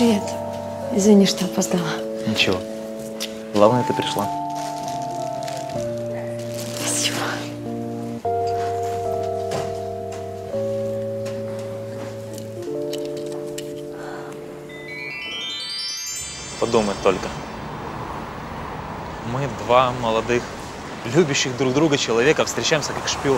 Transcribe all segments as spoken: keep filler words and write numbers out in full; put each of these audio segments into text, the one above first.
Привет. Извини, что опоздала. Ничего. Главное, ты пришла. Спасибо. Подумать только. Мы два молодых, любящих друг друга человека встречаемся как шпионы.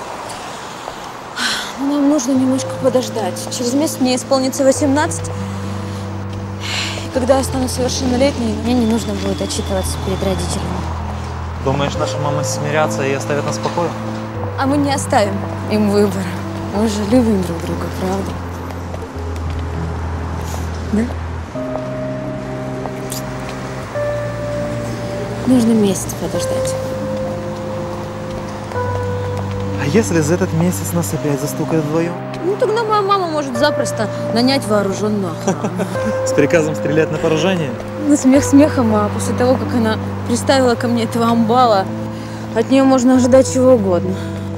Нам нужно немножко подождать. Через месяц мне исполнится восемнадцать. И когда я стану совершеннолетней, мне не нужно будет отчитываться перед родителями. Думаешь, наши мамы смирятся и оставят нас в покое? А мы не оставим им выбора. Мы же любим друг друга, правда? Да? Нужно месяц подождать. А если за этот месяц нас опять застукают вдвоем? Ну, тогда моя мама может запросто нанять вооруженную охрану. С приказом стрелять на поражение? Ну, смех смехом, а после того, как она приставила ко мне этого амбала, от нее можно ожидать чего угодно.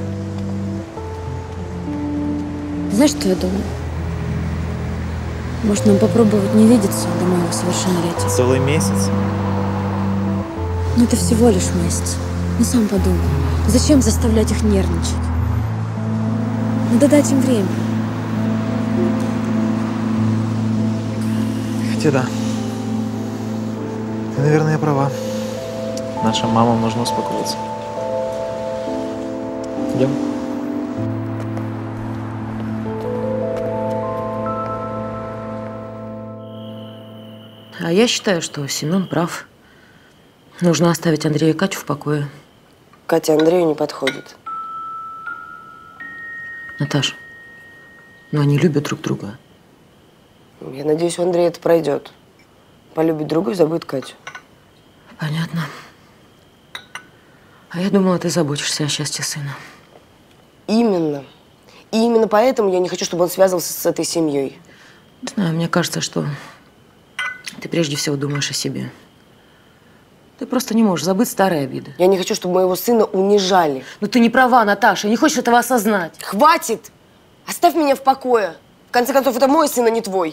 Знаешь, что я думаю? Может, нам попробовать не видеться до моего совершеннолетия? Целый месяц? Ну, это всего лишь месяц. Ну, сам подумай. Зачем заставлять их нервничать? Надо дать им время. Хотя да. Ты, наверное, права. Нашим мамам нужно успокоиться. Идем. А я считаю, что Семен прав. Нужно оставить Андрея и Катю в покое. Катя Андрею не подходит. Наташ, ну они любят друг друга. Я надеюсь, у Андрея это пройдет. Полюбит другую, забудет Катю. Понятно. А я думала, ты заботишься о счастье сына. Именно. И именно поэтому я не хочу, чтобы он связывался с этой семьей. Не знаю, мне кажется, что ты прежде всего думаешь о себе. Ты просто не можешь забыть старые обиды. Я не хочу, чтобы моего сына унижали. Но ты не права, Наташа, не хочешь этого осознать. Хватит! Оставь меня в покое. В конце концов, это мой сын, а не твой.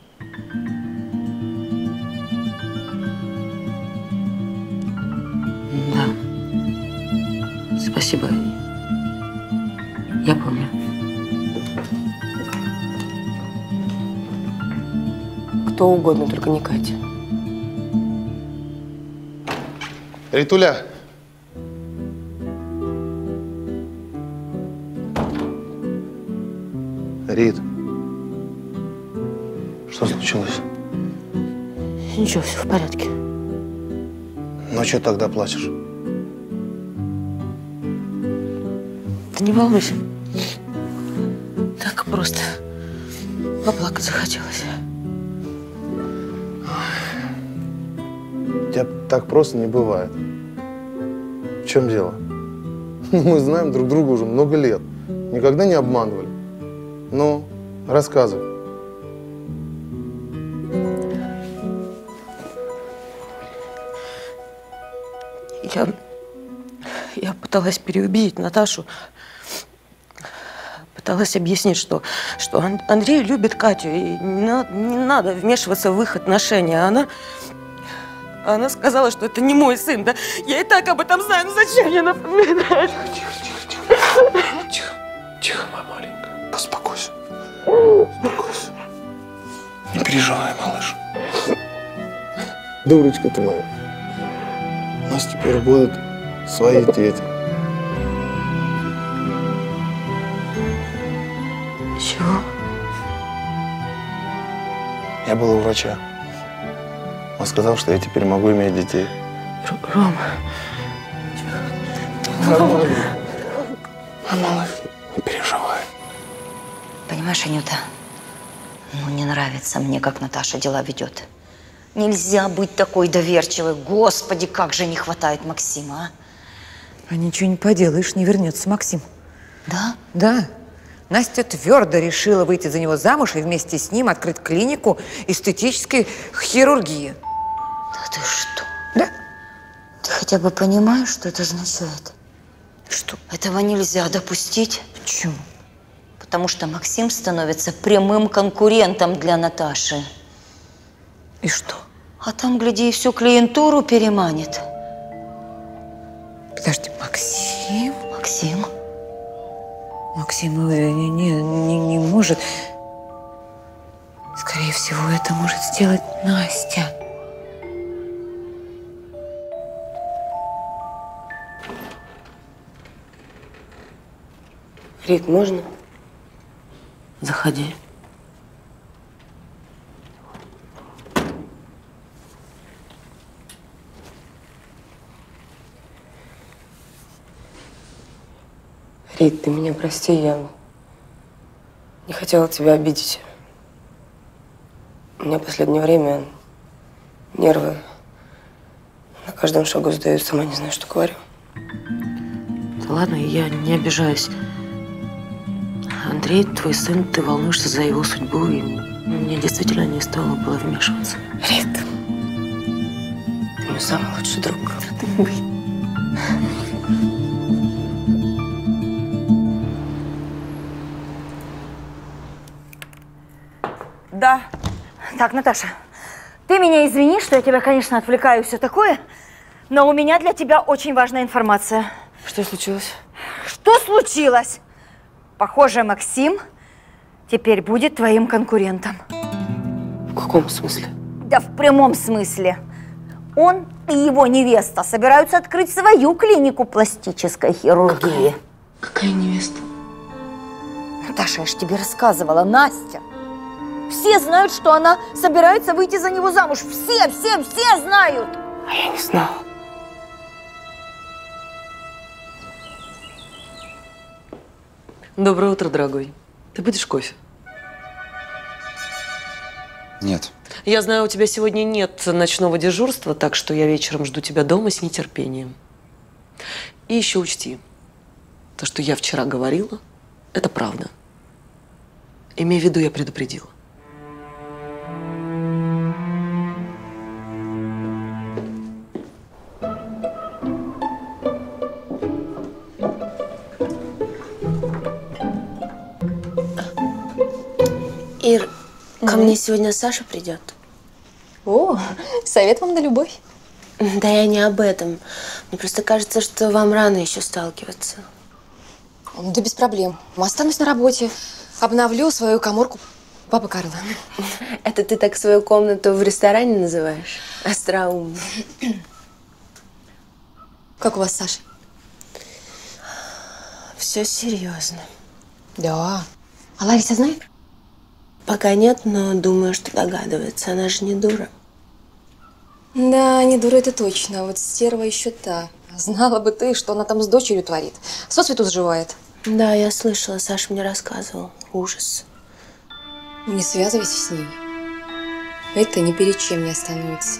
Да. Спасибо. Я помню. Кто угодно, только не Катя. Ритуля. Рит. Что случилось? Ничего, все в порядке. Ну, что тогда плачешь? Ты не волнуйся. Так просто поплакать захотелось. У тебя так просто не бывает. В чем дело? Мы знаем друг друга уже много лет. Никогда не обманывали. Ну, рассказывай. Я, я пыталась переубедить Наташу. Пыталась объяснить, что, что Андрей любит Катю, и не надо, не надо вмешиваться в их отношения. Она, она сказала, что это не мой сын. Да? Я и так об этом знаю, но зачем мне напоминать? Тихо, тихо, тихо. Тихо, тихо, моя маленькая. Успокойся. Успокойся. Не переживай, малыш. Дурочка ты моя. У нас теперь будут свои дети. Чего? Я был у врача. Он сказал, что я теперь могу иметь детей. Рома. Нормально. А малыш, не переживай. Понимаешь, Анюта, ну не нравится мне, как Наташа дела ведет. Нельзя быть такой доверчивой. Господи, как же не хватает Максима, а? А ничего не поделаешь, не вернется Максим. Да? Да. Настя твердо решила выйти за него замуж и вместе с ним открыть клинику эстетической хирургии. Да ты что? Да. Ты хотя бы понимаешь, что это означает? Что? Этого нельзя допустить. Почему? Потому что Максим становится прямым конкурентом для Наташи. И что? А там, гляди, и всю клиентуру переманит. Подожди, Максим? Максим? Максим не, не, не, не может. Скорее всего, это может сделать Настя. Рит, можно? Заходи. Рит, ты меня прости, я не хотела тебя обидеть. У меня в последнее время нервы на каждом шагу сдают, сама не знаю, что говорю. Да ладно, я не обижаюсь. Андрей, твой сын, ты волнуешься за его судьбу, и мне действительно не стоило было вмешиваться. Рит, ты мой самый лучший друг. Ты мой. Да. Так, Наташа, ты меня извини, что я тебя, конечно, отвлекаю и все такое, но у меня для тебя очень важная информация. Что случилось? Что случилось? Похоже, Максим теперь будет твоим конкурентом. В каком смысле? Да в прямом смысле. Он и его невеста собираются открыть свою клинику пластической хирургии. Какая невеста? Наташа, я ж тебе рассказывала, Настя. Все знают, что она собирается выйти за него замуж. Все, все, все знают. А я не знала. Доброе утро, дорогой. Ты будешь кофе? Нет. Я знаю, у тебя сегодня нет ночного дежурства, так что я вечером жду тебя дома с нетерпением. И еще учти, то, что я вчера говорила, это правда. Имей в виду, я предупредила. Ир, ко мне сегодня Саша придет. О, совет вам на любовь. Да я не об этом. Мне просто кажется, что вам рано еще сталкиваться. Ну да без проблем. Останусь на работе. Обновлю свою каморку папы Карла. Это ты так свою комнату в ресторане называешь? Остроумно. Как у вас, Саша? Все серьезно. Да. А Лариса знает? Пока нет, но думаю, что догадывается. Она же не дура. Да, не дура это точно. А вот стерва еще та. Знала бы ты, что она там с дочерью творит. Сосвету сживает. Да, я слышала, Саша мне рассказывал. Ужас. Не связывайся с ней. Это ни перед чем не остановится.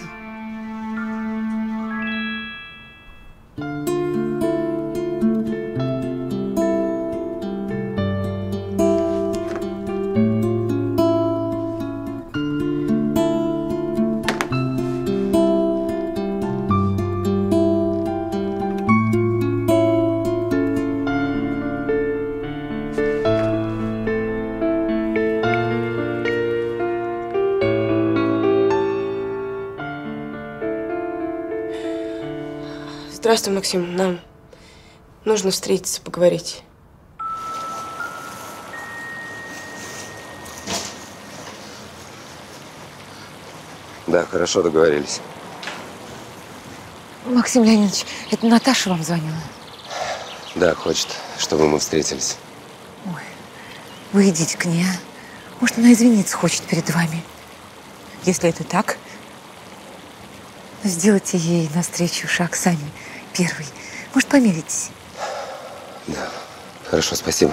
Здравствуй, Максим. Нам нужно встретиться, поговорить. Да, хорошо договорились. Максим Леонидович, это Наташа вам звонила? Да, хочет, чтобы мы встретились. Ой, вы идите к ней, а? Может, она извиниться хочет перед вами. Если это так, сделайте ей навстречу шаг сами, первый. Может, помиритесь? Да, хорошо, спасибо.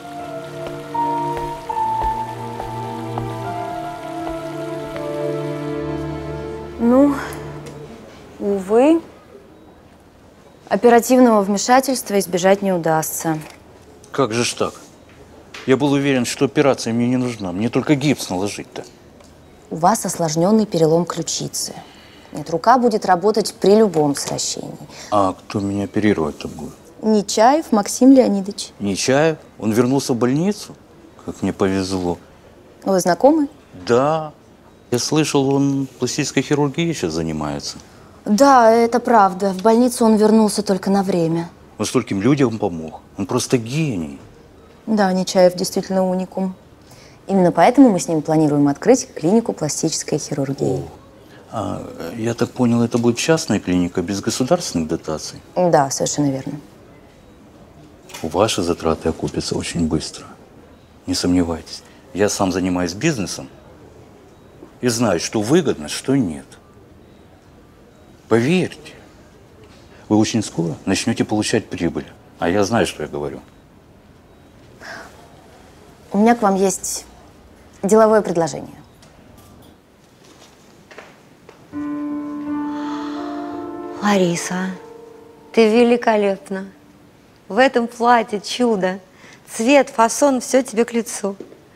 Ну, увы, оперативного вмешательства избежать не удастся. Как же ж так? Я был уверен, что операция мне не нужна. Мне только гипс наложить-то. У вас осложненный перелом ключицы. Нет, рука будет работать при любом сращении. А кто меня оперировать-то будет? Нечаев Максим Леонидович. Нечаев? Он вернулся в больницу? Как мне повезло. Вы знакомы? Да. Я слышал, он пластической хирургией сейчас занимается. Да, это правда. В больницу он вернулся только на время. Он стольким людям помог. Он просто гений. Да, Нечаев действительно уникум. Именно поэтому мы с ним планируем открыть клинику пластической хирургии. А, я так понял, это будет частная клиника без государственных дотаций? Да, совершенно верно. Ваши затраты окупятся очень быстро. Не сомневайтесь. Я сам занимаюсь бизнесом и знаю, что выгодно, что нет. Поверьте, вы очень скоро начнете получать прибыль. А я знаю, что я говорю. У меня к вам есть деловое предложение. Лариса, ты великолепна. В этом платье чудо. Цвет, фасон, все тебе к лицу.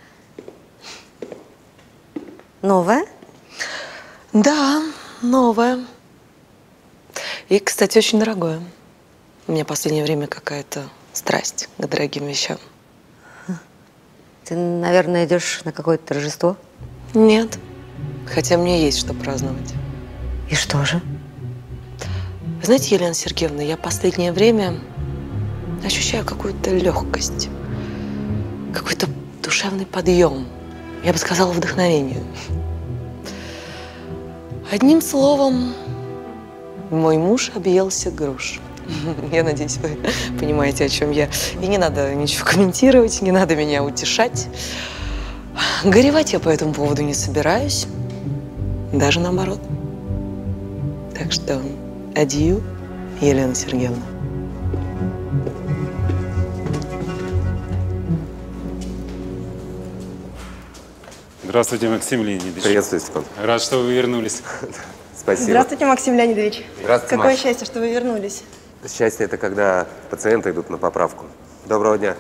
Новое? Да, новое. И, кстати, очень дорогое. У меня в последнее время какая-то страсть к дорогим вещам. Ты, наверное, идешь на какое-то торжество? Нет. Хотя мне есть что праздновать. И что же? Вы знаете, Елена Сергеевна, я в последнее время ощущаю какую-то легкость, какой-то душевный подъем. Я бы сказала, вдохновение. Одним словом, мой муж объелся груш. Я надеюсь, вы понимаете, о чем я. И не надо ничего комментировать, не надо меня утешать. Горевать я по этому поводу не собираюсь. Даже наоборот. Так что адью, Елена Сергеевна. Здравствуйте, Максим Леонидович. Приветствую, Степан. Рад, что вы вернулись. Спасибо. Здравствуйте, Максим Леонидович. Здравствуйте, Какое Маш. счастье, что вы вернулись. Счастье – это когда пациенты идут на поправку. Доброго дня.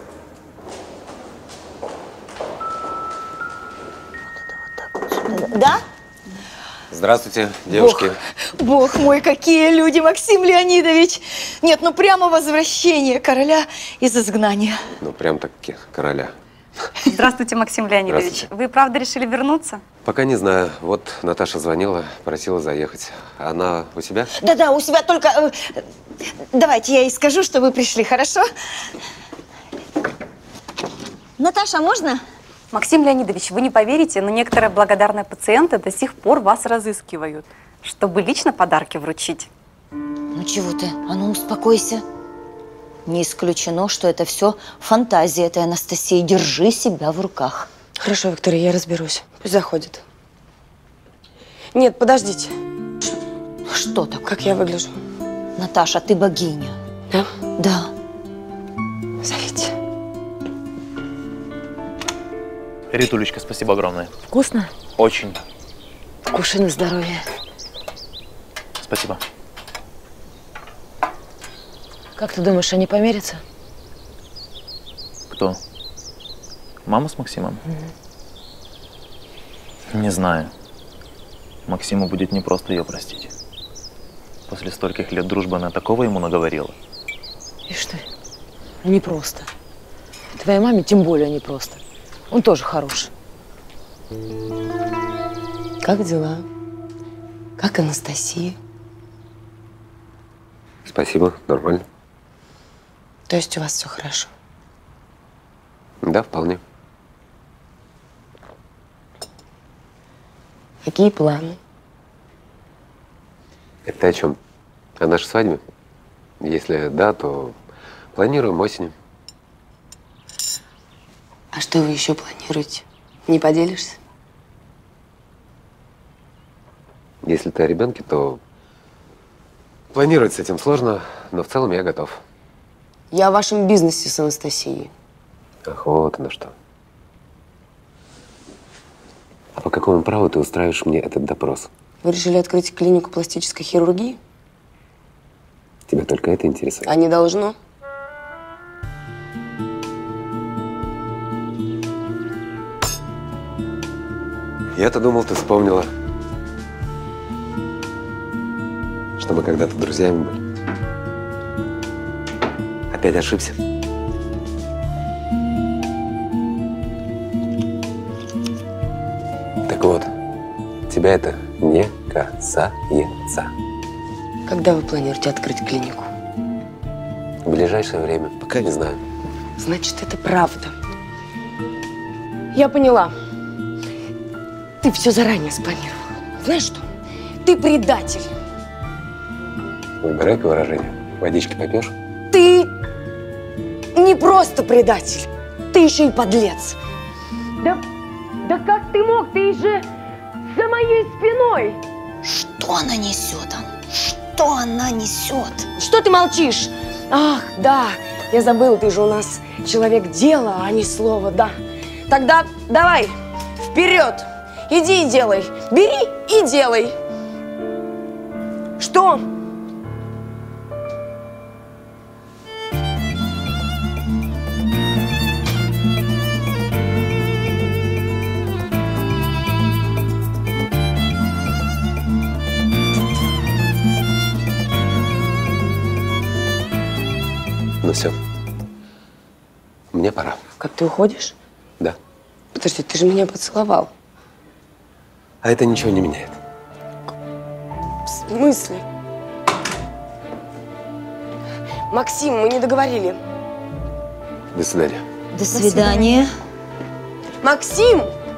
Да? Здравствуйте, девушки. Бог мой, какие люди, Максим Леонидович! Нет, ну прямо возвращение короля из изгнания. Ну, прям таки короля. Здравствуйте, Максим Леонидович. Здравствуйте. Вы правда решили вернуться? Пока не знаю. Вот Наташа звонила, просила заехать. Она у себя? Да-да, у себя только... э, Давайте я ей скажу, что вы пришли, хорошо? Наташа, можно? Максим Леонидович, вы не поверите, но некоторые благодарные пациенты до сих пор вас разыскивают, чтобы лично подарки вручить. Ну чего ты? А ну успокойся. Не исключено, что это все фантазия этой Анастасии. Держи себя в руках. Хорошо, Виктория, я разберусь. Пусть заходит. Нет, подождите. Что так? Как я выгляжу? Наташа, ты богиня. Да? Да. Зовите. Ритулечка, спасибо огромное. Вкусно? Очень. Кушай на здоровье. Спасибо. Как ты думаешь, они помирятся? Кто? Мама с Максимом? Mm-hmm. Не знаю. Максиму будет непросто ее простить. После стольких лет дружбы она такого ему наговорила. Ишь ты, непросто. Твоей маме тем более непросто. Он тоже хороший. Как дела? Как Анастасия? Спасибо, нормально. То есть у вас все хорошо? Да, вполне. Какие планы? Это о чем? О нашей свадьбе? Если да, то планируем осенью. А что вы еще планируете? Не поделишься? Если ты о ребенке, то планировать с этим сложно, но в целом я готов. Я о вашем бизнесе с Анастасией. Ах, вот оно что. А по какому праву ты устраиваешь мне этот допрос? Вы решили открыть клинику пластической хирургии? Тебя только это интересует? А не должно. Я-то думал, ты вспомнила, что мы когда-то друзьями были. Опять ошибся? Так вот, тебя это не касается. Когда вы планируете открыть клинику? В ближайшее время. Пока не знаю. Значит, это правда. Я поняла. Ты все заранее спланировал. Знаешь что? Ты предатель. Выбирай-ка выражение. Водички попьешь? Ты не просто предатель. Ты еще и подлец. Да, да как ты мог? Ты же за моей спиной. Что она несет, Ан? Что она несет? Что ты молчишь? Ах, да, я забыла, ты же у нас человек дела, а не слова, да. Тогда давай, вперед, иди и делай. Бери и делай. Что? Ну все. Мне пора. Как ты уходишь? Да. Подожди, ты же меня поцеловал. А это ничего не меняет. В смысле? Максим, мы не договорили. До свидания. До свидания. Максим!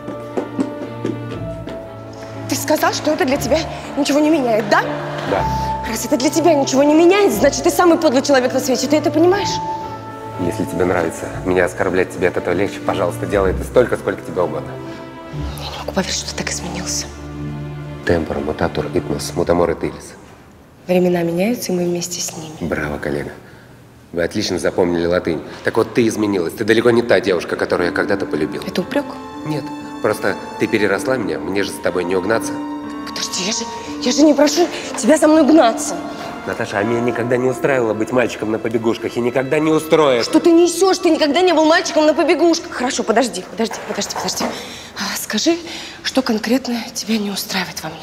Ты сказал, что это для тебя ничего не меняет, да? Да. Раз это для тебя ничего не меняет, значит, ты самый подлый человек на свете. Ты это понимаешь? Если тебе нравится меня оскорблять, тебе от этого легче, пожалуйста, делай это столько, сколько тебе угодно. Я не могу поверить, что ты так изменился. Темпор, мутатор, итнос, мутамор и тилис. Времена меняются, и мы вместе с ними. Браво, коллега. Вы отлично запомнили латынь. Так вот, ты изменилась. Ты далеко не та девушка, которую я когда-то полюбил. Это упрек? Нет. Просто ты переросла меня, мне же с тобой не угнаться. Подожди, я же, я же не прошу тебя за мной гнаться. Наташа, а меня никогда не устраивало быть мальчиком на побегушках и никогда не устроит. Что ты несешь? Ты никогда не был мальчиком на побегушках. Хорошо, подожди, подожди, подожди, подожди. А, скажи, что конкретно тебя не устраивает во мне?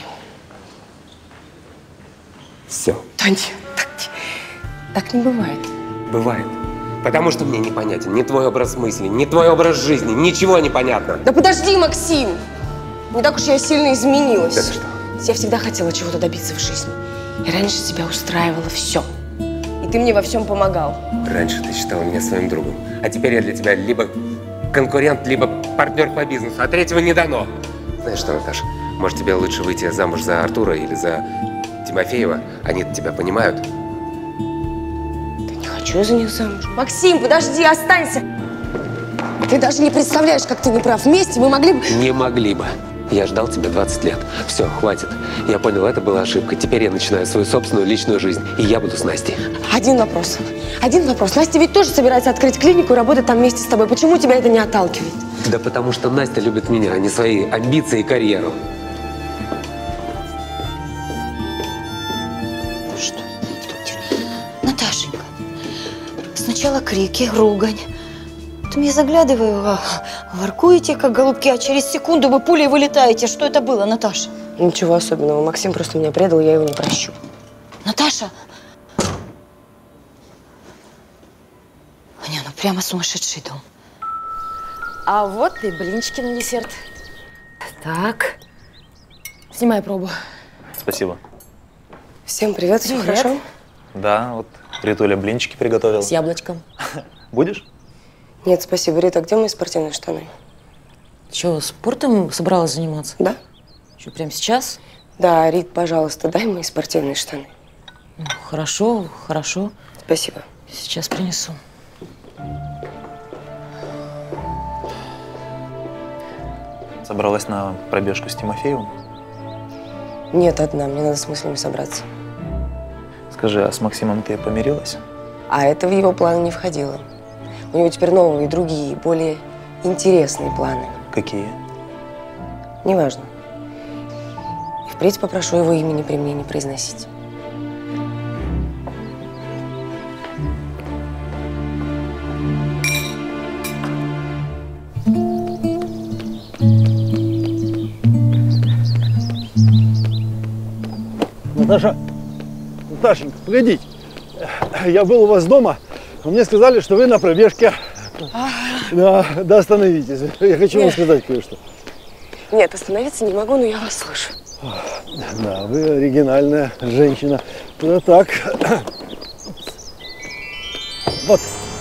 Все. Да нет, так, так не бывает. Бывает. Потому что мне непонятен ни твой образ мысли, ни твой образ жизни, ничего не понятно. Да подожди, Максим! Не так уж я сильно изменилась. Это что? Я всегда хотела чего-то добиться в жизни. И раньше тебя устраивало все. И ты мне во всем помогал. Раньше ты считала меня своим другом. А теперь я для тебя либо конкурент, либо партнер по бизнесу. А третьего не дано. Знаешь что, Наташа, может тебе лучше выйти замуж за Артура или за Тимофеева? Они тебя понимают. Да не хочу я за них замуж. Максим, подожди, останься. Ты даже не представляешь, как ты не прав. Вместе мы могли бы… Не могли бы. Я ждал тебя двадцать лет. Все, хватит. Я понял, это была ошибка. Теперь я начинаю свою собственную личную жизнь. И я буду с Настей. Один вопрос. Один вопрос. Настя ведь тоже собирается открыть клинику и работать там вместе с тобой. Почему тебя это не отталкивает? Да потому что Настя любит меня, а не свои амбиции и карьеру. Ну что, Наташенька, сначала крики, ругань. Потом я заглядываю, а, воркуете, как голубки, а через секунду вы пулей вылетаете. Что это было, Наташа? Ничего особенного. Максим просто меня предал, я его не прощу. Наташа! Не, ну прямо сумасшедший дом. А вот и блинчики на десерт. Так. Снимай пробу. Спасибо. Всем привет, все Привет. хорошо? Да, вот Ритуля блинчики приготовила. С яблочком. Будешь? Нет, спасибо. Рита, где мои спортивные штаны? Че, спортом собралась заниматься? Да. Что, прямо сейчас? Да, Рит, пожалуйста, дай мои спортивные штаны. Ну, хорошо, хорошо. Спасибо. Сейчас принесу. Собралась на пробежку с Тимофеевым? Нет, одна. Мне надо с мыслями собраться. Скажи, а с Максимом ты помирилась? А это в его планы не входило. У него теперь новые, другие, более интересные планы. Какие? Неважно. И впредь попрошу его имени при мне не произносить. Наташа, Наташенька, погодите. Я был у вас дома, но мне сказали, что вы на пробежке. Да, да, остановитесь. Я хочу вам сказать кое-что. Нет, остановиться не могу, но я вас слышу. Да, вы оригинальная женщина. Да так. Вот.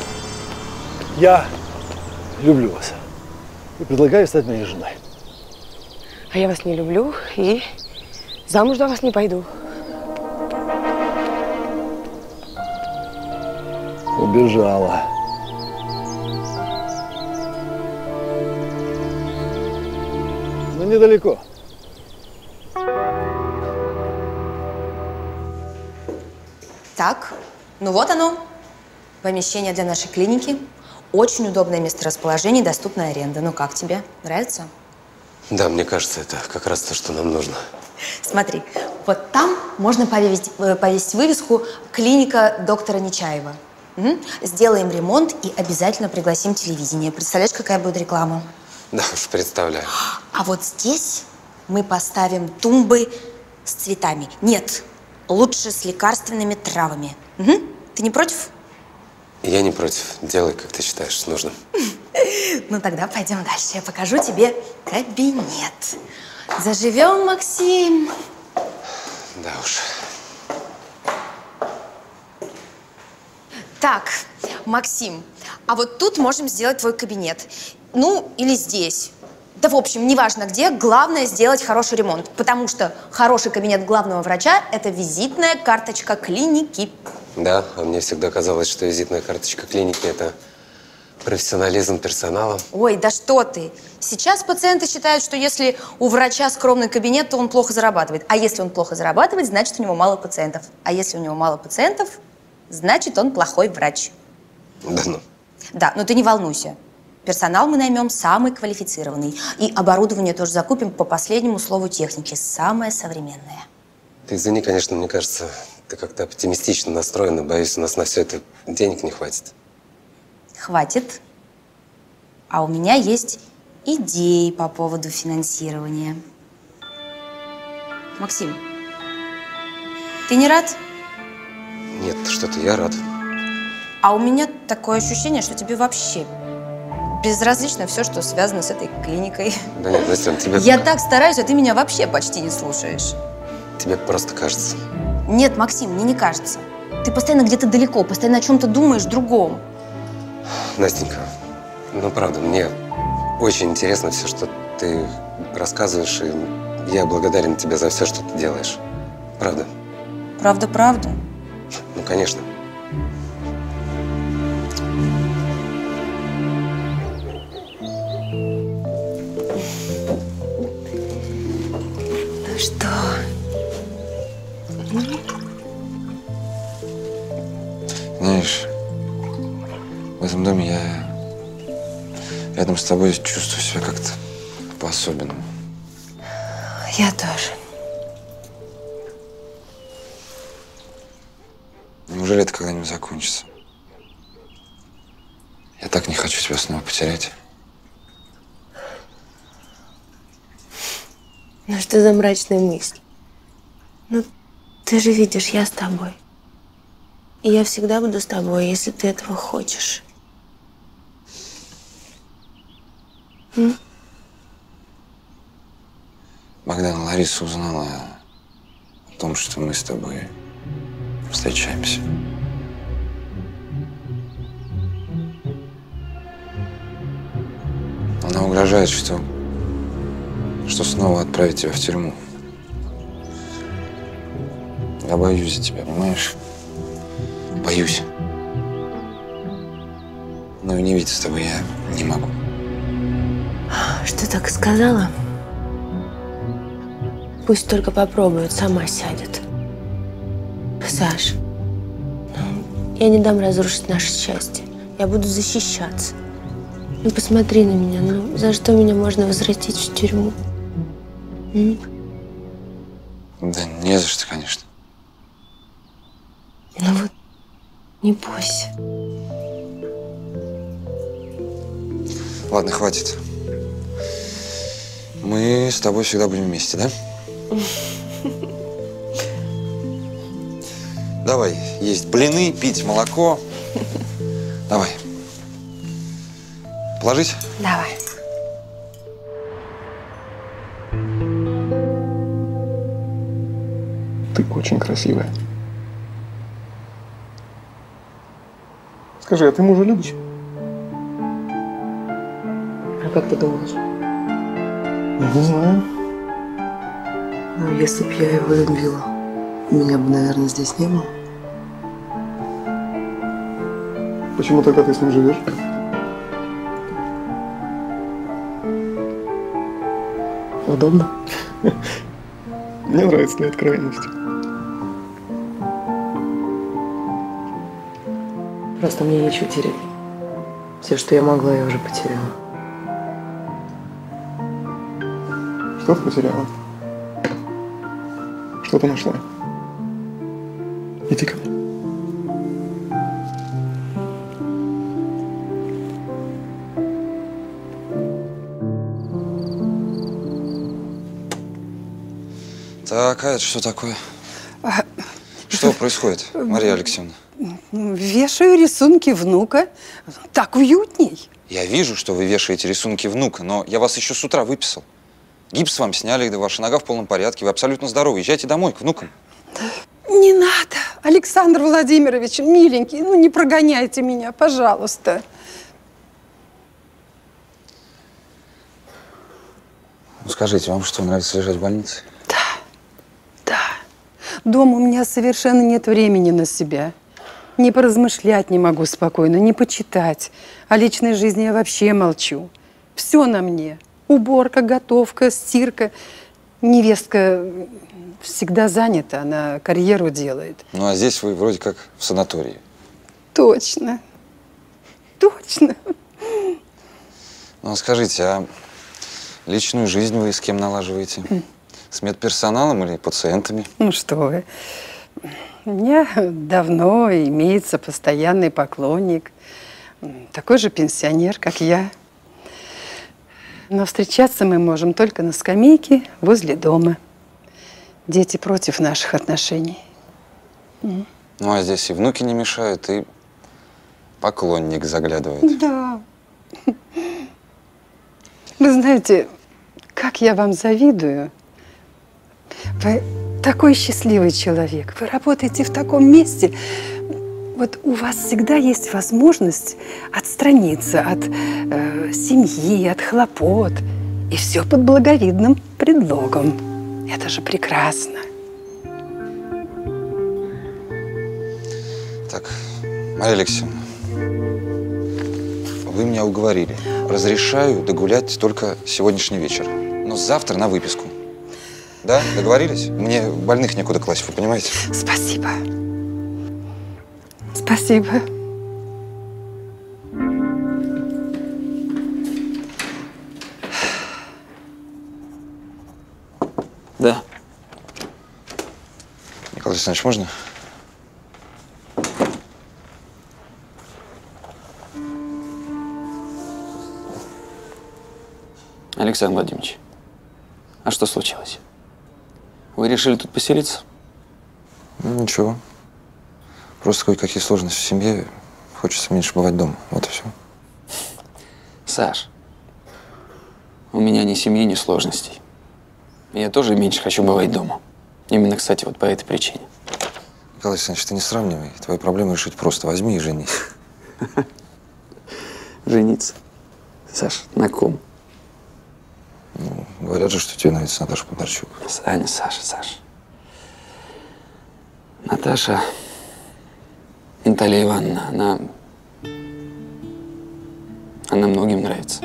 Я люблю вас. И предлагаю стать моей женой. А я вас не люблю и замуж за вас не пойду. Убежала. Но недалеко. Так, ну вот оно. Помещение для нашей клиники. Очень удобное месторасположение, доступная аренда. Ну как тебе? Нравится? Да, мне кажется, это как раз то, что нам нужно. Смотри, вот там можно повесить, повесить вывеску «Клиника доктора Нечаева». Угу. Сделаем ремонт и обязательно пригласим телевидение. Представляешь, какая будет реклама? Да уж, представляю. А вот здесь мы поставим тумбы с цветами. Нет, лучше с лекарственными травами. Угу. Ты не против? Я не против. Делай, как ты считаешь нужным. Ну тогда пойдем дальше. Я покажу тебе кабинет. Заживем, Максим. Да уж. Так, Максим, а вот тут можем сделать твой кабинет. Ну, или здесь. Да, в общем, неважно где, главное сделать хороший ремонт. Потому что хороший кабинет главного врача – это визитная карточка клиники. Да, а мне всегда казалось, что визитная карточка клиники – это профессионализм персонала. Ой, да что ты. Сейчас пациенты считают, что если у врача скромный кабинет, то он плохо зарабатывает. А если он плохо зарабатывает, значит, у него мало пациентов. А если у него мало пациентов, значит, он плохой врач. Да ну. Да, но ты не волнуйся. Персонал мы наймем самый квалифицированный. И оборудование тоже закупим по последнему слову техники. Самое современное. Ты извини, конечно, мне кажется, ты как-то оптимистично настроена. Боюсь, у нас на все это денег не хватит. Хватит. А у меня есть идеи по поводу финансирования. Максим, ты не рад? Нет, что-то я рад. А у меня такое ощущение, что тебе вообще безразлично все, что связано с этой клиникой. Да нет, Настен, тебе… Я так стараюсь, а ты меня вообще почти не слушаешь. Тебе просто кажется. Нет, Максим, мне не кажется. Ты постоянно где-то далеко, постоянно о чем-то думаешь другом. Настенька, ну правда, мне очень интересно все, что ты рассказываешь, и я благодарен тебе за все, что ты делаешь. Правда? Правда, правда? Ну, конечно. Ну что? Знаешь, в этом доме я рядом с тобой чувствую себя как-то по-особенному. Я тоже. Неужели это когда-нибудь закончится? Я так не хочу тебя снова потерять. Ну что за мрачная мысль? Ну, ты же видишь, я с тобой. И я всегда буду с тобой, если ты этого хочешь. М? Богдана, Лариса узнала о том, что мы с тобой встречаемся. Она угрожает, что, что снова отправит тебя в тюрьму. Я боюсь за тебя, понимаешь? Боюсь. Но и не видеться с тобой я не могу. Что так сказала? Пусть только попробует, сама сядет. Саш, ну, я не дам разрушить наше счастье. Я буду защищаться. Ну, посмотри на меня. Ну, за что меня можно возвратить в тюрьму? М? Да не за что, конечно. Ну вот, не бойся. Ладно, хватит. Мы с тобой всегда будем вместе, да? Давай есть блины, пить молоко. Давай. Положить? Давай. очень красивая. Скажи, а ты мужа любишь? А как ты думаешь? Не знаю. Ну, если б я его любила, меня бы, наверное, здесь не было. Почему тогда ты с ним живешь? Удобно? Мне нравится твоя откровенность. Просто мне нечего терять. Все, что я могла, я уже потеряла. Что ты потеряла? Что ты нашла? Иди ко мне. Так, а это что такое? Что происходит, Мария Алексеевна? Вешаю рисунки внука. Так уютней. Я вижу, что вы вешаете рисунки внука, но я вас еще с утра выписал. Гипс вам сняли, да ваша нога в полном порядке, вы абсолютно здоровы. Езжайте домой, к внукам. Не надо, Александр Владимирович, миленький, ну не прогоняйте меня, пожалуйста. Ну, скажите, вам что, нравится лежать в больнице? Дома у меня совершенно нет времени на себя. Не поразмышлять не могу спокойно, не почитать. О личной жизни я вообще молчу. Все на мне. Уборка, готовка, стирка. Невестка всегда занята, она карьеру делает. Ну, а здесь вы вроде как в санатории. Точно. Точно. Ну, а скажите, а личную жизнь вы с кем налаживаете? С медперсоналом или пациентами? Ну что вы. У меня давно имеется постоянный поклонник. Такой же пенсионер, как я. Но встречаться мы можем только на скамейке возле дома. Дети против наших отношений. Ну, а здесь и внуки не мешают, и поклонник заглядывает. Да. Вы знаете, как я вам завидую. Вы такой счастливый человек. Вы работаете в таком месте. Вот у вас всегда есть возможность отстраниться от э, семьи, от хлопот. И все под благовидным предлогом. Это же прекрасно. Так, Мария Алексеевна, вы меня уговорили. Разрешаю догулять только сегодняшний вечер. Но завтра на выписку. Да, договорились? Мне больных некуда класть, вы понимаете? Спасибо. Спасибо. Да. Николай Александрович, можно? Александр Владимирович, а что случилось? Вы решили тут поселиться? Ну, ничего. Просто кое-какие сложности в семье. Хочется меньше бывать дома. Вот и все. Саш, у меня ни семьи, ни сложностей. Я тоже меньше хочу бывать дома. Именно, кстати, вот по этой причине. Николай Александрович, ты не сравнивай. Твои проблемы решить просто. Возьми и женись. Жениться? Саш, на ком? Ну, говорят же, что тебе нравится Наташа Бондарчук. Саня, Саша, Саша. Наташа, Наталья Ивановна, она… Она многим нравится.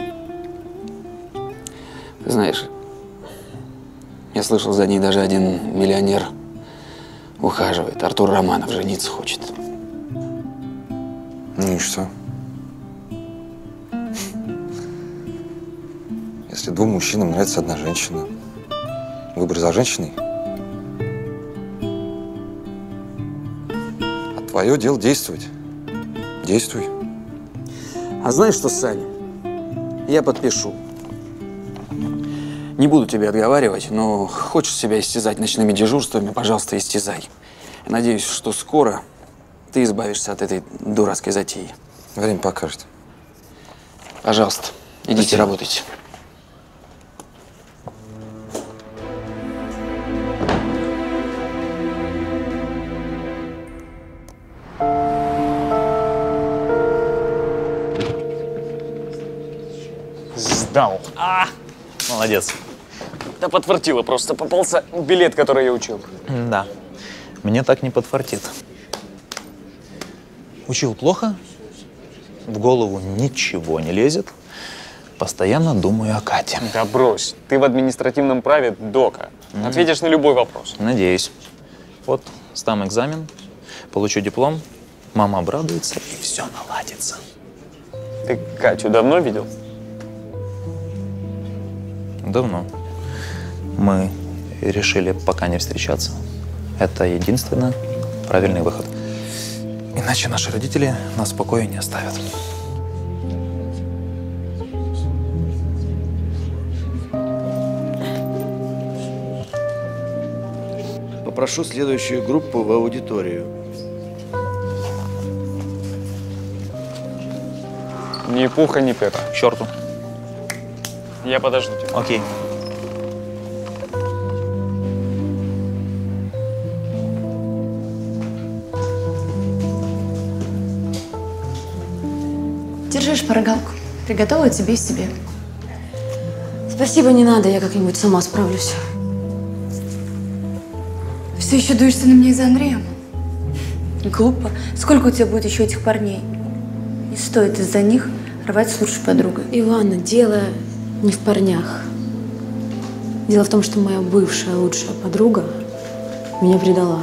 Ты знаешь, я слышал, за ней даже один миллионер ухаживает. Артур Романов жениться хочет. Ну и что? Если двум мужчинам нравится одна женщина, выбор за женщиной. А твое дело действовать. Действуй. А знаешь что, Саня? Я подпишу. Не буду тебя отговаривать, но хочешь себя истязать ночными дежурствами, пожалуйста, истязай. Я надеюсь, что скоро ты избавишься от этой дурацкой затеи. Время покажет. Пожалуйста, идите Спасибо. Работайте. Дал. А, молодец. Да подфартило просто. Попался билет, который я учил. Да, мне так не подфартит. Учил плохо, в голову ничего не лезет. Постоянно думаю о Кате. Да брось. Ты в административном праве дока. Mm. Ответишь на любой вопрос. Надеюсь. Вот, сдам экзамен, получу диплом, мама обрадуется, и все наладится. Ты Катю давно видел? Давно. Мы решили пока не встречаться. Это единственно правильный выход. Иначе наши родители нас в покое не оставят. Попрошу следующую группу в аудиторию. Ни пуха, ни пера. К черту. Я подожду тебя. Окей. Держи шпаргалку. Приготовила тебе и себе. Спасибо, не надо, я как-нибудь сама справлюсь. Все еще дуешься на меня из-за Андрея? Глупо. Сколько у тебя будет еще этих парней? Не стоит из-за них рвать с лучшей подругой. Ивана, дело не в парнях. Дело в том, что моя бывшая лучшая подруга меня предала.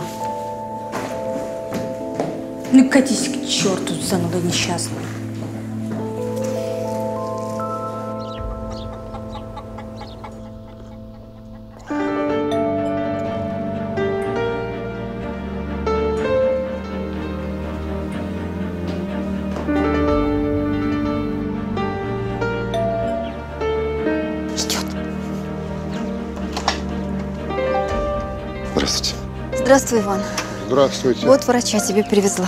Ну катись к черту, зануда несчастная. Здравствуйте. Здравствуй, Иван. Здравствуйте. Вот врача тебе привезла.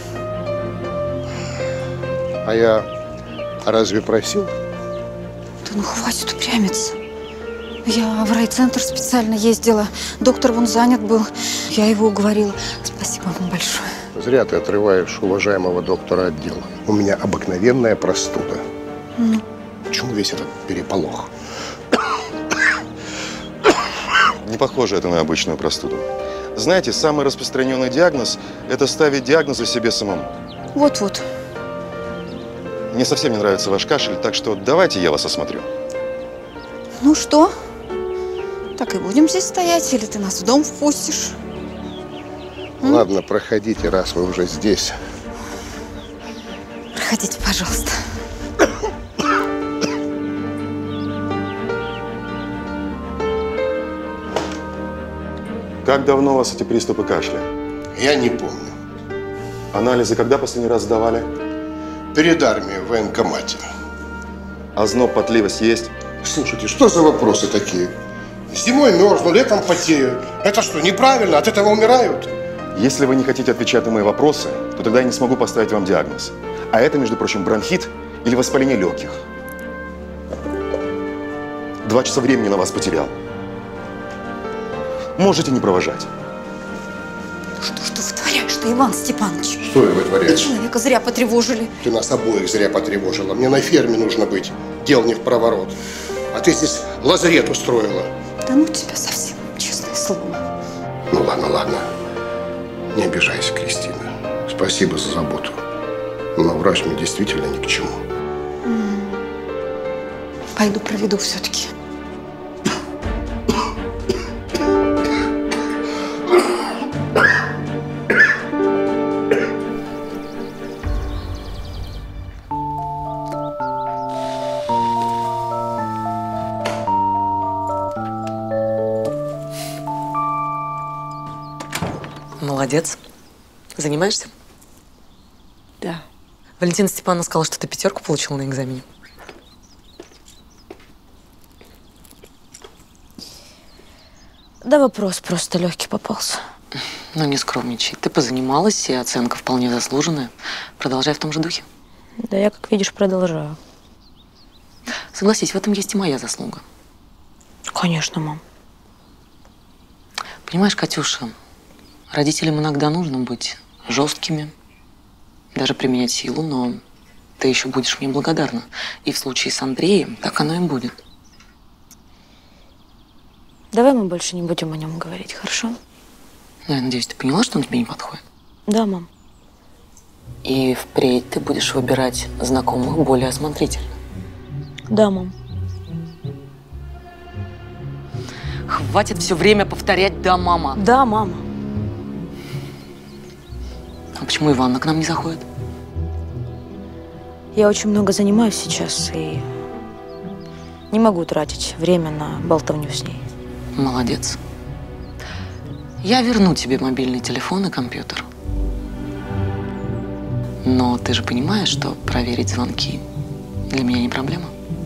А я разве просил? Да ну хватит упрямиться. Я в райцентр специально ездила. Доктор вон занят был. Я его уговорила. Спасибо вам большое. Зря ты отрываешь уважаемого доктора от дела. У меня обыкновенная простуда. Ну? Почему весь этот переполох? Не похоже это на обычную простуду. Знаете, самый распространенный диагноз – это ставить диагнозы себе самому. Вот-вот. Мне совсем не нравится ваш кашель, так что давайте я вас осмотрю. Ну что? Так и будем здесь стоять, или ты нас в дом впустишь? Ладно, проходите, раз вы уже здесь. Проходите, пожалуйста. Как давно у вас эти приступы кашля? Я не помню. Анализы когда последний раз сдавали? Перед армией в военкомате. Озноб, потливость есть? Слушайте, что за вопросы такие? Зимой мерзну, летом потею. Это что, неправильно? От этого умирают? Если вы не хотите отвечать на мои вопросы, то тогда я не смогу поставить вам диагноз. А это, между прочим, бронхит или воспаление легких. Два часа времени на вас потерял. Можете не провожать. Что, что вытворяешь-то, Иван Степанович? Что я вытворяю? Вы человека зря потревожили. Ты нас обоих зря потревожила. Мне на ферме нужно быть. Дел не в проворот. А ты здесь лазарет устроила. Да ну тебя совсем, честное слово. Ну ладно, ладно. Не обижайся, Кристина. Спасибо за заботу. Но врач мне действительно ни к чему. Пойду проведу все-таки. Молодец. Занимаешься? Да. Валентина Степановна сказала, что ты пятерку получила на экзамене. Да вопрос просто легкий попался. Ну, не скромничай. Ты позанималась, и оценка вполне заслуженная. Продолжай в том же духе. Да я, как видишь, продолжаю. Согласись, в этом есть и моя заслуга. Конечно, мам. Понимаешь, Катюша, родителям иногда нужно быть жесткими, даже применять силу, но ты еще будешь мне благодарна. И в случае с Андреем так оно и будет. Давай мы больше не будем о нем говорить, хорошо? Ну, я надеюсь, ты поняла, что он тебе не подходит? Да, мам. И впредь ты будешь выбирать знакомых более осмотрительно. Да, мам. Хватит все время повторять «да, мама». Да, мама. А почему Иванна к нам не заходит? Я очень много занимаюсь сейчас и не могу тратить время на болтовню с ней. Молодец. Я верну тебе мобильный телефон и компьютер. Но ты же понимаешь, что проверить звонки для меня не проблема.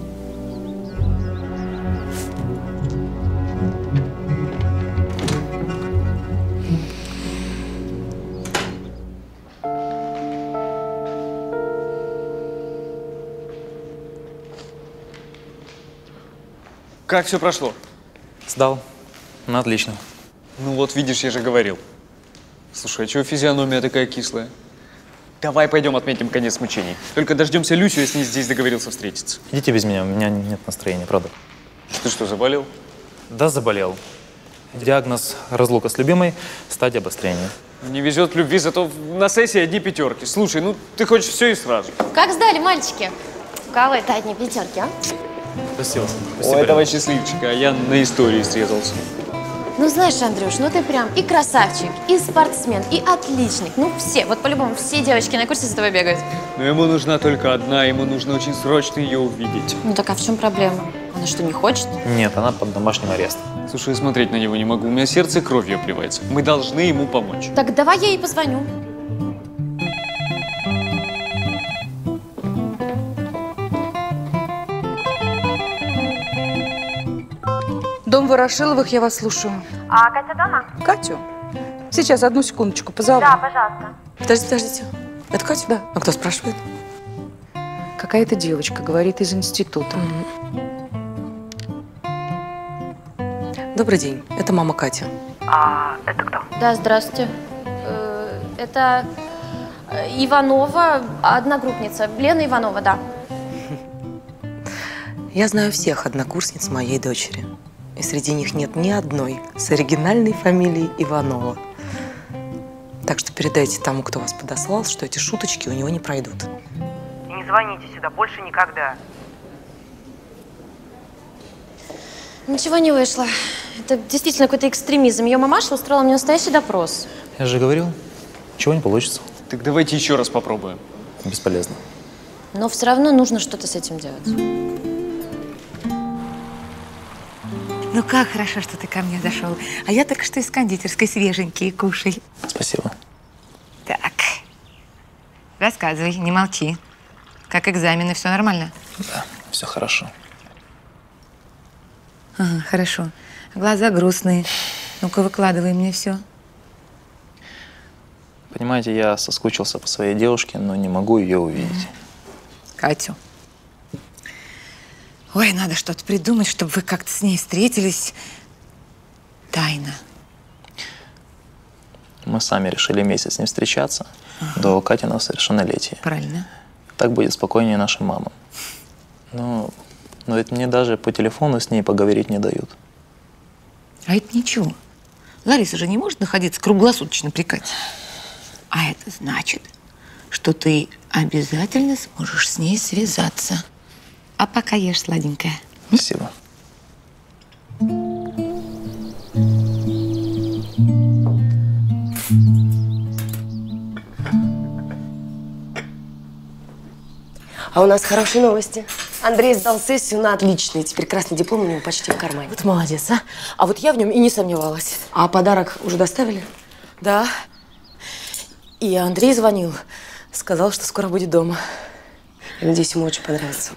Как все прошло? Сдал. Ну, отлично. Ну вот, видишь, я же говорил. Слушай, а чего физиономия такая кислая? Давай пойдем отметим конец мучений. Только дождемся Люсю, я с ней здесь договорился встретиться. Идите без меня, у меня нет настроения, правда. Ты что, заболел? Да, заболел. Диагноз – разлука с любимой, стадия обострения. Не везет в любви, зато на сессии одни пятерки. Слушай, ну ты хочешь все и сразу. Как сдали, мальчики? У кого это одни пятерки, а? Спасибо. Спасибо. Ой, давай счастливчика, а я на истории срезался. Ну, знаешь, Андрюш, ну ты прям и красавчик, и спортсмен, и отличник. Ну, все, вот по-любому все девочки на курсе за тобой бегают. Но ему нужна только одна, ему нужно очень срочно ее увидеть. Ну, так а в чем проблема? Она что, не хочет? Нет, она под домашним арестом. Слушай, я смотреть на него не могу, у меня сердце кровью обливается. Мы должны ему помочь. Так давай я ей позвоню. Дом Ворошиловых, я вас слушаю. А Катя дома? Катю? Сейчас, одну секундочку, позову. Да, пожалуйста. Подождите, подождите. Это Катя? Да. А кто спрашивает? Какая-то девочка, говорит, из института. Добрый день. Это мама Катя. А это кто? Да, здравствуйте. Э, Это э, Иванова, одногруппница. Лена Иванова, да. Я знаю всех однокурсниц моей дочери. И среди них нет ни одной с оригинальной фамилией Иванова. Так что передайте тому, кто вас подослал, что эти шуточки у него не пройдут. И не звоните сюда больше никогда. Ничего не вышло. Это действительно какой-то экстремизм. Ее мамаша устроила мне настоящий допрос. Я же говорил, ничего не получится. Так давайте еще раз попробуем. Бесполезно. Но все равно нужно что-то с этим делать. Ну как хорошо, что ты ко мне зашел. А я только что из кондитерской свеженькие кушай. Спасибо. Так, рассказывай, не молчи. Как экзамены, все нормально? Да, все хорошо. Ага, хорошо. Глаза грустные. Ну-ка, выкладывай мне все. Понимаете, я соскучился по своей девушке, но не могу ее увидеть. Катю. Ой, надо что-то придумать, чтобы вы как-то с ней встретились тайно. Мы сами решили месяц не встречаться ага. до Катиного совершеннолетия. Правильно. Так будет спокойнее нашим мамам. Но, но ведь мне даже по телефону с ней поговорить не дают. А это ничего. Лариса же не может находиться круглосуточно при Кате. А это значит, что ты обязательно сможешь с ней связаться. А пока ешь, сладенькая. Спасибо. А у нас хорошие новости. Андрей сдал сессию на отличный. Теперь красный диплом у него почти в кармане. Вот молодец, а? А вот я в нем и не сомневалась. А подарок уже доставили? Да. И Андрей звонил. Сказал, что скоро будет дома. Я надеюсь, ему очень понравится.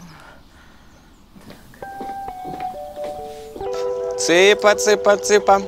Цыпа, цыпа, цыпа.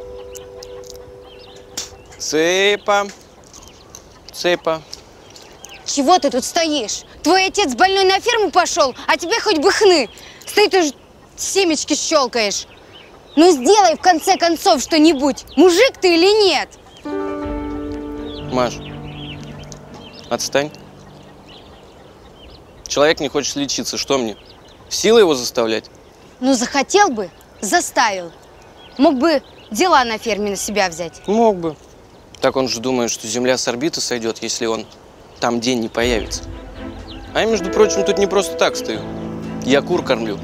Цыпа. Цыпа. Чего ты тут стоишь? Твой отец больной на ферму пошел, а тебе хоть бы хны. Стоит уже семечки щелкаешь. Ну сделай в конце концов что-нибудь. Мужик ты или нет? Маш, отстань. Человек не хочет лечиться, что мне? Силой его заставлять? Ну, захотел бы, заставил. Мог бы дела на ферме на себя взять. Мог бы. Так он же думает, что Земля с орбиты сойдет, если он там день не появится. А я, между прочим, тут не просто так стою. Я кур кормлю.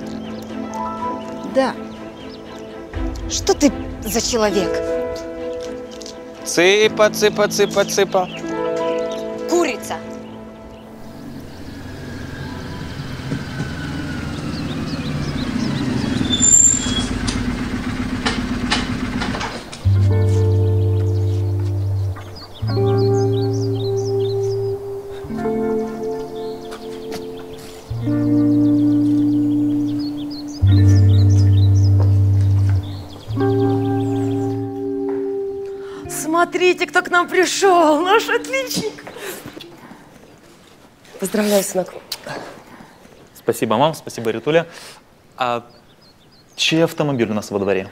Да. Что ты за человек? Цыпа, цыпа, цыпа, цыпа. Курица. Смотрите, кто к нам пришел, наш отличник. Поздравляю, сынок. Спасибо, мам, спасибо, Ритуля. А чей автомобиль у нас во дворе?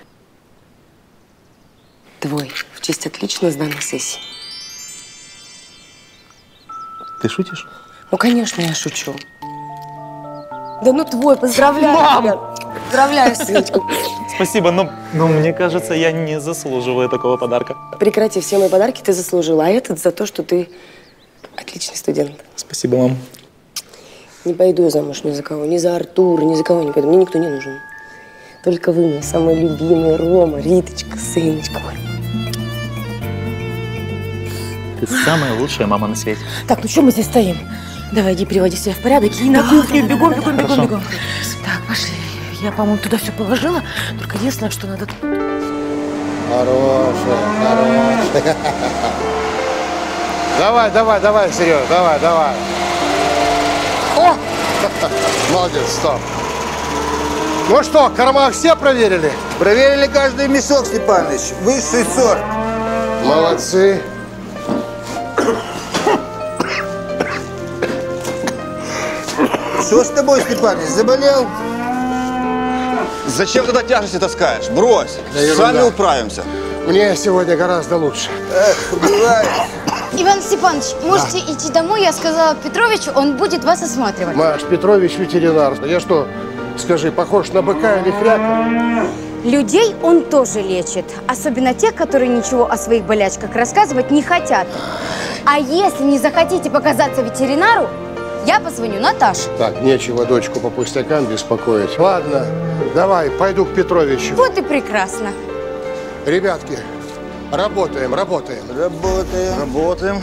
Твой, в честь отлично сданной сессии. Ты шутишь? Ну, конечно, я шучу. Да ну твой, поздравляю Мам! тебя. Поздравляю, сыночка. Спасибо, но, но мне кажется, я не заслуживаю такого подарка. Прекрати, все мои подарки ты заслужила, а этот за то, что ты отличный студент. Спасибо, мам. Не пойду я замуж ни за кого, ни за Артура, ни за кого не пойду. Мне никто не нужен. Только вы, мои самые любимые, Рома, Риточка, сыночка мой. Ты самая лучшая мама на свете. Так, ну что мы здесь стоим? Давай, иди, приводи себя в порядок и на кухню. Бегом, бегом, бегом, Хорошо. бегом. Так, пошли. Я, по-моему, туда все положила. Только единственное, что надо... Хорошая, хорошая. Давай, давай, давай, Серега, давай, давай. О! Молодец, стоп. Ну что, корма все проверили? Проверили каждый мешок, Степаныч. Высший сорт. Молодцы. Что с тобой, Степаныч, заболел? Зачем туда тяжести таскаешь? Брось. Да ерунда. Сами управимся. Мне сегодня гораздо лучше. Эх, бывает. Иван Степанович, можете идти домой. Я сказала Петровичу, он будет вас осматривать. Маш, Петрович ветеринар. Я что, скажи, похож на быка или хряка? Людей он тоже лечит. Особенно тех, которые ничего о своих болячках рассказывать не хотят. А если не захотите показаться ветеринару, я позвоню Наташе. Так, нечего дочку по пустякам беспокоить. Ладно, давай, пойду к Петровичу. Вот и прекрасно. Ребятки, работаем, работаем. Работаем. Работаем.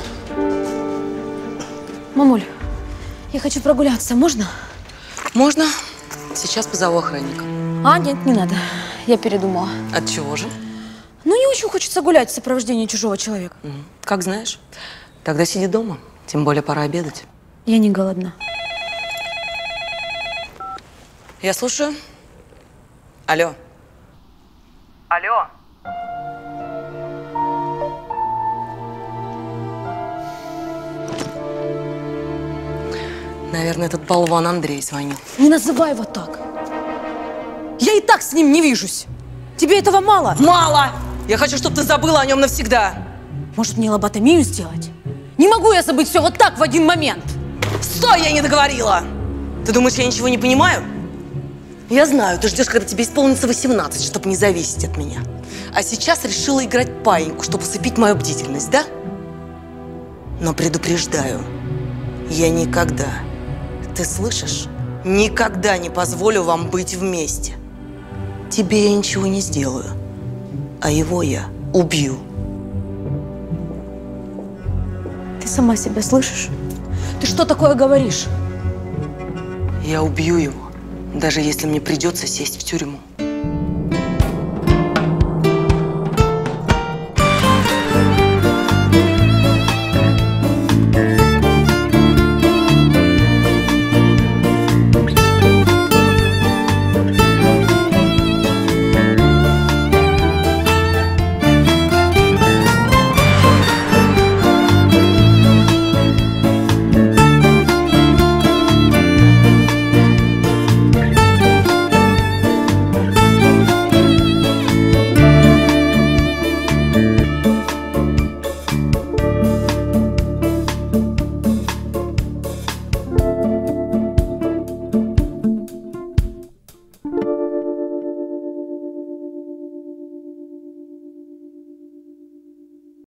Мамуль, я хочу прогуляться. Можно? Можно. Сейчас позову охранника. А, нет, не надо. Я передумала. От чего же? Ну, не очень хочется гулять в сопровождении чужого человека. Как знаешь. Тогда сиди дома. Тем более пора обедать. Я не голодна. Я слушаю. Алло. Алло. Наверное, этот болван Андрей звонил. Не называй его так. Я и так с ним не вижусь. Тебе этого мало? Мало! Я хочу, чтобы ты забыла о нем навсегда. Может, мне лоботомию сделать? Не могу я забыть все вот так в один момент. Стой, я не договорила! Ты думаешь, я ничего не понимаю? Я знаю, ты ждешь, когда тебе исполнится восемнадцать, чтобы не зависеть от меня. А сейчас решила играть паиньку, чтобы усыпить мою бдительность, да? Но предупреждаю, я никогда, ты слышишь, никогда не позволю вам быть вместе. Тебе я ничего не сделаю, а его я убью. Ты сама себя слышишь? Ты что такое говоришь? Я убью его, даже если мне придется сесть в тюрьму.